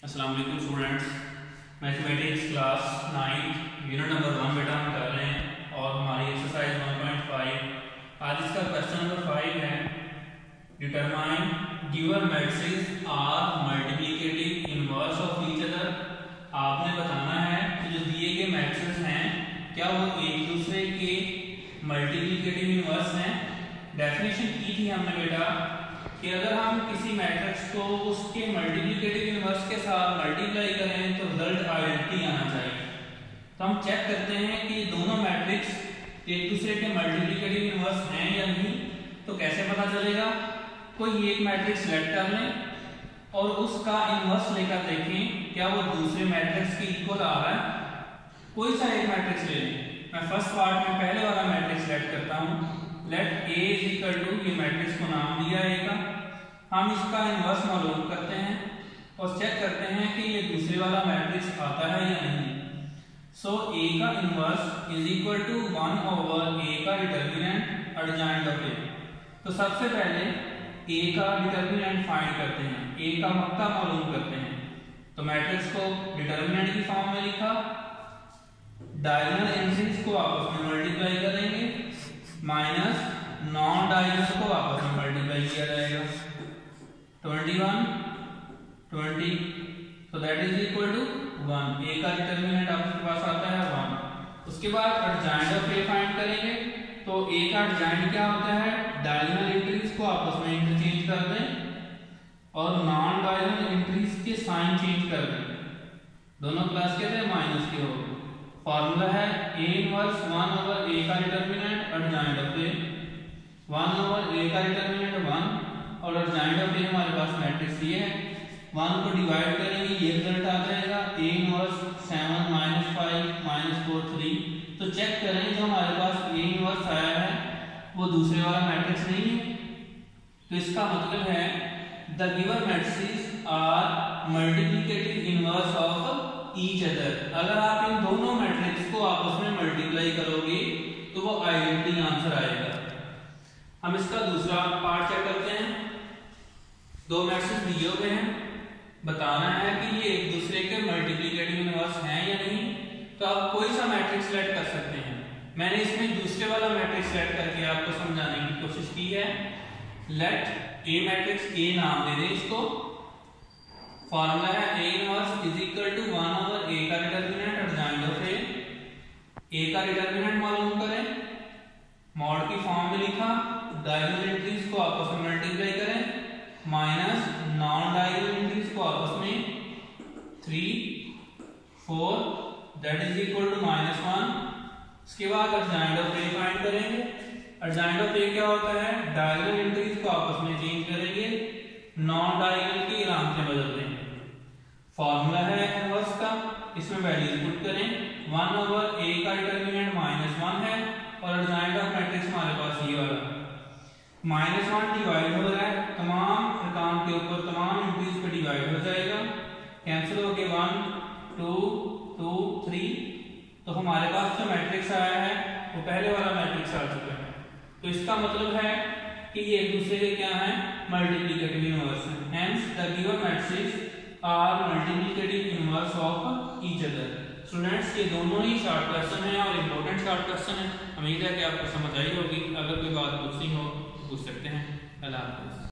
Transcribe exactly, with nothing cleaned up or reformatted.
अस्सलाम वालेकुम students, mathematics class ninth unit number one बेटा हम कर रहे हैं और हमारी एक्सरसाइज वन पॉइंट फाइव आज इसका क्वेश्चन नंबर फाइव है। Determine given matrices are multiplicative inverse of each other. आपने बताना है कि जो दिए गए मैट्रिसेस हैं क्या वो एक दूसरे के मल्टीप्लिकेटिव इनवर्स हैं। डेफिनेशन की थी हमने बेटा कि अगर हम किसी मैट्रिक्स को उसके मल्टीप्लिकेटिव इनवर्स के साथ मल्टीप्लाई करें तो रिजल्ट आइडेंटिटी आना चाहिए। तो हम चेक करते हैं कि दोनों मैट्रिक्स एक दूसरे के मल्टीप्लिकेटिव इनवर्स हैं या नहीं। तो कैसे पता चलेगा? कोई एक मैट्रिक्स सेलेक्ट कर लें और उसका इनवर्स लेकर देखें क्या वो दूसरे मैट्रिक्स के इक्वल आ रहा है। कोई सा एक मैट्रिक्स ले लें। मैं फर्स्ट पार्ट में पहले वाला मैट्रिक्स सेलेक्ट करता हूं। Let A is equal to, ये मैट्रिक्स को नाम दिया है का, हम इसका इनवर्स मालूम करते हैं और चेक करते हैं कि ये दूसरे वाला मैट्रिक्स आता है या नहीं। सो so, A का inverse is equal to one over A का डिटरमिनेंट एडजॉइंट ऑफ A। तो सबसे पहले A का डिटरमिनेंट फाइंड करते हैं, A का मक्का मालूम करते हैं। तो मैट्रिक्स को डिटरमिनेंट की फॉर्म में लिखा, डायगोनल एंट्रीज को आपस में मल्टीप्लाई करेंगे माइनस नॉन डायगोनल को आपस में मल्टीप्लाई किया जाएगा। ट्वेंटी वन ट्वेंटी, तो that is equal to one. A का डिटरमिनेंट आपके पास आता है वन। उसके बाद एडजॉइंट ऑफ ए फाइंड करेंगे। तो ए का एडजॉइंट क्या होता है? डायगोनल एंट्रीज को आपस में इंटरचेंज कर दें और नॉन डायगोनल एंट्रीज के साइन चेंज कर दें। दोनों प्लस के थे माइनस के हो। फॉर्मूला है A inverse one over A का determinant adjoint of A, one over A का डिटरमिनेंट वन और एडजॉइंट ऑफ A हमारे पास मैट्रिक्स ये है। वन को डिवाइड करेंगे ये रिजल्ट आ जाएगा A inverse seven minus five minus four three. तो चेक करें जो हमारे पास A इनवर्स आया है वो दूसरे वाला मैट्रिक्स नहीं है। तो इसका मतलब है the given matrices are multiplicative inverse of each other. अगर आप इन दोनों मैट्रिक्स को आपस में मल्टीप्लाई करोगे तो वो आइडेंटिटी आंसर आएगा। हम इसका दूसरा पार्ट चेक करते हैं। दो मैट्रिक्स दिए हुए हैं, बताना है कि ये एक दूसरे के मल्टीप्लिकेटिव इनवर्स हैं या नहीं। तो आप कोई सा मैट्रिक्स सेलेक्ट कर सकते हैं। मैंने इसमें दूसरे वाला मैट्रिक्स सेलेक्ट करके आपको समझाने की कोशिश की है। लेट ए मैट्रिक्स A नाम दे दें इसको। फॉर्मूला है A inverse is equal to one over A का determinant adjoint of A। A का डिटरमिनेंट मालूम करें, मॉड की फॉर्म में लिखा, डायगोनल एंट्रीज को आपस में मल्टीप्लाई करें माइनस नॉन डायगोनल एंट्रीज को आपस में three four that is equal to minus one. उसके बाद एडजॉइंट ऑफ A फाइंड करेंगे। एडजॉइंट ऑफ A क्या होता है? डायगोनल एंट्रीज को आपस में चेंज करेंगे, नॉन डायगोनल की अलामतें बदल देंगे। फॉर्मूला है इनवर्स का, इसमें वैल्यूज पुट करें। वन ओवर A का डिटरमिनेंट माइनस वन है और एडजॉइंट ऑफ मैट्रिक्स हमारे पास ये वाला माइनस वन डिवाइड हो रहा है, तमाम रकाम के ऊपर तमाम एंट्रीज पे डिवाइड हो जाएगा, कैंसिल हो गए वन टू टू थ्री। तो हमारे पास जो मैट्रिक्स आया है वो पहले वाला मैट्रिक्स आ चुका है। तो इसका मतलब है कि ये एक दूसरे के क्या है? मल्टीप्लिकेटिव इनवर्स हैं। Hence the given matrices are multiplicative inverse of each other. Students ये दोनों ही शॉर्ट क्वेश्चन हैं और इम्पोर्टेंट शॉर्ट क्वेश्चन है। उम्मीद है कि आपको समझ आई होगी। अगर कोई बात पूछनी हो तो पूछ सकते हैं। अल्लाह हाफ़िज़।